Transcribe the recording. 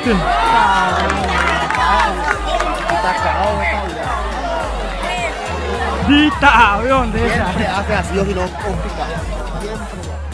¿viste? Dita, ¿de dónde es esa? Hace así o si no, complicado. Siempre.